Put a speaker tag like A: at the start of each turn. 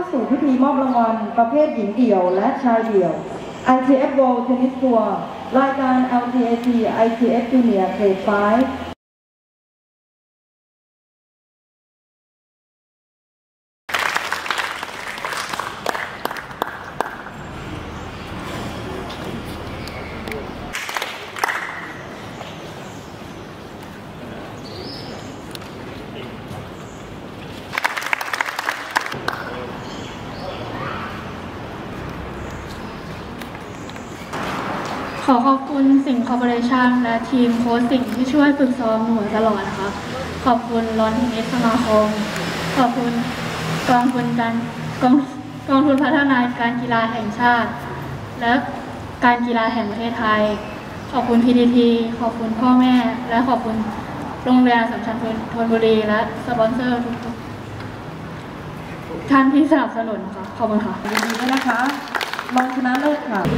A: สู่พิธีมอบรางวัลประเภทหญิงเดี่ยวและชายเดี่ยว ITF World Tennis Tour รายการ LTAT ITF Junior Grade 5
B: ขอขอบคุณสิงห์คอร์ปอเรชั่นและทีมโค้ชสิงห์ที่ช่วยฝึกซ้อมหนูตลอดนะคะขอบคุณลอนเทนนิสสมาคมขอบคุณกองทุนพัฒนาการกีฬาแห่งชาติและการกีฬาแห่งประเทศไทยขอบคุณ PTT ขอบคุณพ่อแม่และขอบคุณโรงเรียนอัสสัมชัญธนบุรีและสปอนเซอร์ทุกท่านที่สนับสนุนค่ะขอบคุณค่ะ
A: ยินดีด้วยนะคะรองชนะเลิศค่ะ